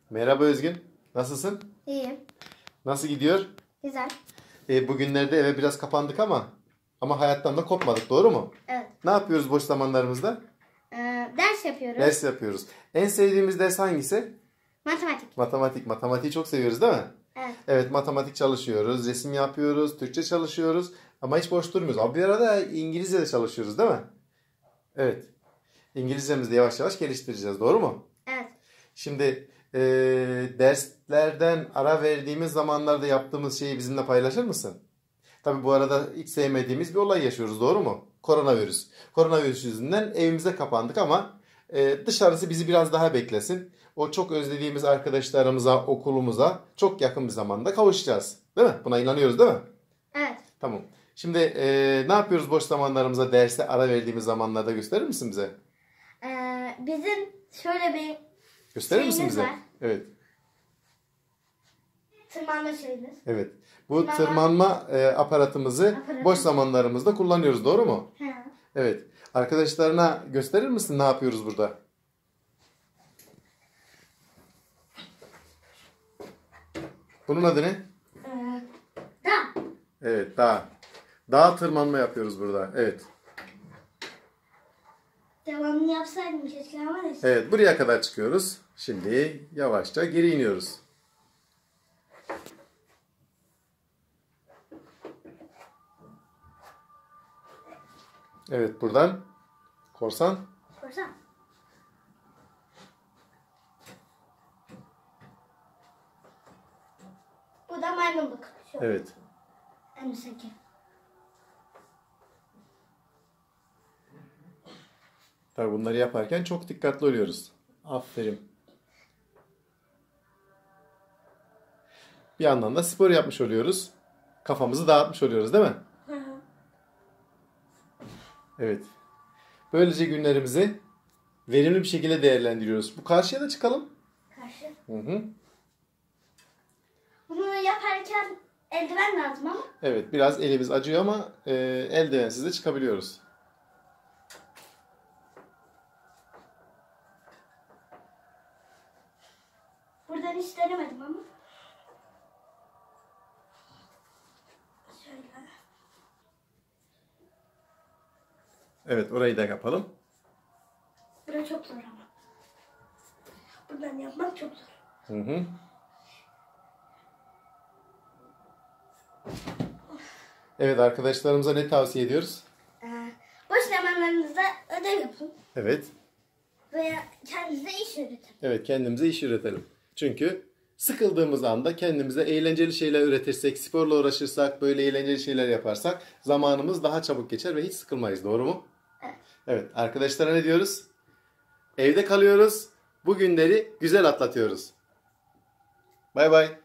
Merhaba Özgün. Nasılsın? İyiyim. Nasıl gidiyor? Güzel. Bugünlerde eve biraz kapandık ama hayattan da kopmadık, doğru mu? Evet. Ne yapıyoruz boş zamanlarımızda? Ders yapıyoruz. Ders yapıyoruz. En sevdiğimiz ders hangisi? Matematik. Matematik. Matematiği çok seviyoruz, değil mi? Evet. Evet, matematik çalışıyoruz, resim yapıyoruz, Türkçe çalışıyoruz ama hiç boş durmuyoruz. Ama bir arada İngilizce de çalışıyoruz, değil mi? Evet. İngilizcemizi de yavaş yavaş geliştireceğiz, doğru mu? Evet. Şimdi derslerden ara verdiğimiz zamanlarda yaptığımız şeyi bizimle paylaşır mısın? Tabii bu arada hiç sevmediğimiz bir olay yaşıyoruz, doğru mu? Koronavirüs. Koronavirüs yüzünden evimize kapandık ama dışarısı bizi biraz daha beklesin. O çok özlediğimiz arkadaşlarımıza, okulumuza çok yakın bir zamanda kavuşacağız. Değil mi? Buna inanıyoruz, değil mi? Evet. Tamam. Şimdi ne yapıyoruz boş zamanlarımıza, derse ara verdiğimiz zamanlarda gösterir misin bize? Bizim şöyle bir Gösterir misin şeyimiz bize? var. Evet. Tırmanma şeyimiz. Evet. Bu tırmanma aparatımızı boş zamanlarımızda kullanıyoruz, doğru mu? He. Evet. Arkadaşlarına gösterir misin ne yapıyoruz burada? Bunun adı ne? Da. Evet, dağ. Dağ tırmanma yapıyoruz burada. Evet. Devamını yapsaydım keşke ama neyse. Evet, buraya kadar çıkıyoruz. Şimdi yavaşça geri iniyoruz. Evet, buradan korsan. Korsan. Bu da maymunluk. Şöyle. Evet. En üstteki. Tabii bunları yaparken çok dikkatli oluyoruz. Aferin. Bir yandan da spor yapmış oluyoruz. Kafamızı dağıtmış oluyoruz, değil mi? Hı hı. Evet. Böylece günlerimizi verimli bir şekilde değerlendiriyoruz. Bu karşıya da çıkalım. Karşı. Hı hı. Bunu yaparken eldiven lazım ama. Evet, biraz elimiz acıyor ama eldivensiz de çıkabiliyoruz. Buradan hiç denemedim ama. Şöyle. Evet, orayı da yapalım. Burası çok zor ama. Buradan yapmak çok zor. Hı hı. Evet, arkadaşlarımıza ne tavsiye ediyoruz? Boş zamanlarınızda ödev yapın. Evet. Veya kendinize iş üretin. Evet, kendimize iş üretelim. Çünkü sıkıldığımız anda kendimize eğlenceli şeyler üretirsek, sporla uğraşırsak, böyle eğlenceli şeyler yaparsak zamanımız daha çabuk geçer ve hiç sıkılmayız. Doğru mu? Evet. Evet, arkadaşlara ne diyoruz? Evde kalıyoruz. Bu günleri güzel atlatıyoruz. Bay bay.